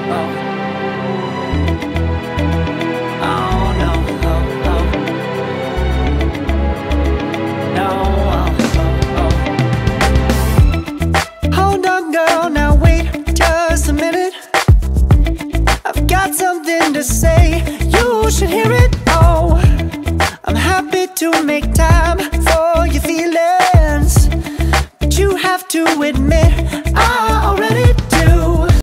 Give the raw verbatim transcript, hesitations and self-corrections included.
Something to say, you should hear it. Oh, I'm happy to make time for your feelings, but you have to admit I already